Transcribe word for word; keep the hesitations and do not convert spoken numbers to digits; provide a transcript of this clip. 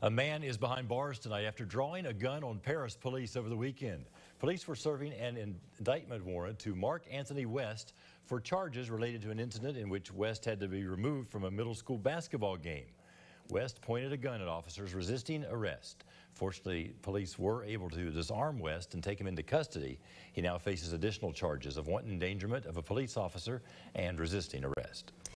A man is behind bars tonight after drawing a gun on Paris police over the weekend. Police were serving an indictment warrant to Mark Anthony West for charges related to an incident in which West had to be removed from a middle school basketball game. West pointed a gun at officers resisting arrest. Fortunately, police were able to disarm West and take him into custody. He now faces additional charges of wanton endangerment of a police officer and resisting arrest.